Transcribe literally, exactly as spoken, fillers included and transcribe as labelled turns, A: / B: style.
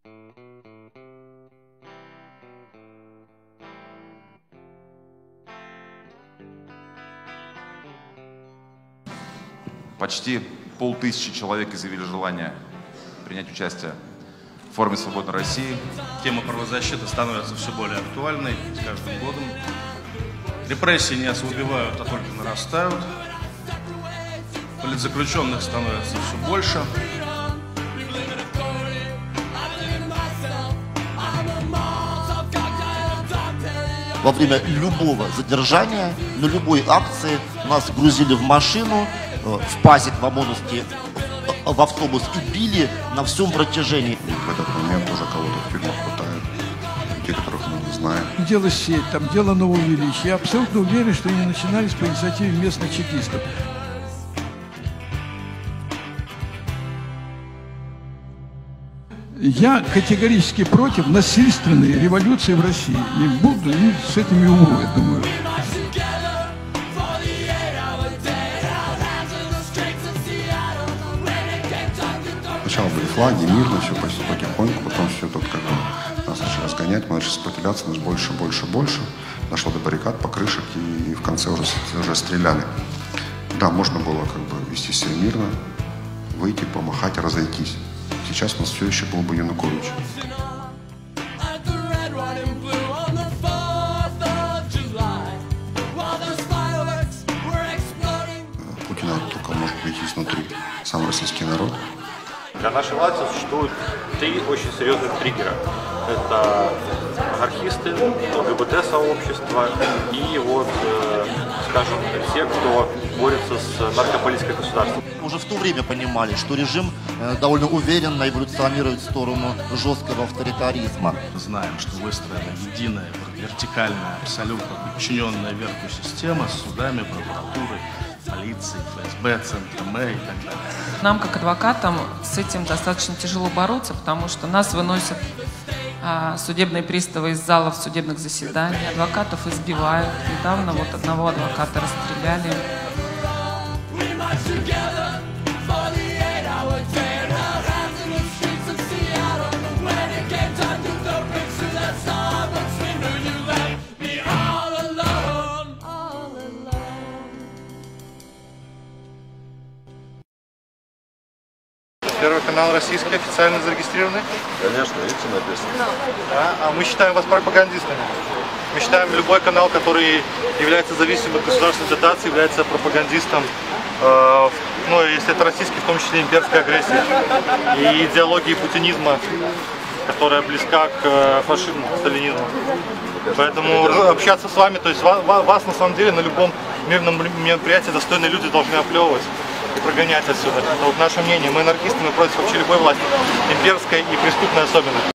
A: Почти полтысячи человек изъявили желание принять участие в форуме «Свободной России».
B: Тема правозащиты становится все более актуальной с каждым годом. Репрессии не ослабевают, а только нарастают. Политзаключенных становится все больше.
C: Во время любого задержания, на любой акции нас грузили в машину, в пазик в ОМОНовский, в автобус и били на всем протяжении.
D: В этот момент уже кого-то в тюрьмах пытают, те, которых мы не знаем.
E: Дело сеть, там дело Новоувеличье. Я абсолютно уверен, что они начинались по инициативе местных чекистов. Я категорически против насильственной революции в России. Не буду, и с этим и умру, я думаю.
D: Сначала были флаги, мирно, все потихоньку, потом все тут как бы нас начали разгонять, мы начали сопротивляться, нас больше, больше, больше. Дошло до баррикад, покрышек, и в конце уже, уже стреляли. Да, можно было как бы вести себя мирно, выйти, помахать, разойтись. Сейчас у нас все еще был бы Янукович. Путина только может прийти изнутри, сам российский народ.
F: Для нашей власти существует три очень серьезных триггера. Это анархисты, ЛГБТ-сообщество и вот, э, скажем, те, кто борется с наркополитикой государства.
C: Уже в то время понимали, что режим довольно уверенно эволюционирует в сторону жесткого авторитаризма.
B: Знаем, что выстроена единая, вертикальная, абсолютно подчиненная верху система с судами, прокуратурой, полицией, ФСБ, Центром Э и так далее.
G: Нам, как адвокатам, с этим достаточно тяжело бороться, потому что нас выносят а, судебные приставы из залов судебных заседаний, адвокатов избивают. Недавно вот одного адвоката расстреляли.
H: Первый канал российский, официально зарегистрированный?
I: Конечно, видите, написано.
H: Да? А мы считаем вас пропагандистами. Мы считаем, любой канал, который является зависимым от государственной дотации, является пропагандистом, э, ну, если это российский, в том числе имперской агрессии и идеологии путинизма, которая близка к э, фашизму, к сталинизму. Поэтому общаться с вами, то есть вас, вас на самом деле на любом мирном мероприятии достойные люди должны оплевывать и прогонять отсюда. Это вот наше мнение. Мы анархисты, мы против вообще любой власти, имперской и преступной особенно.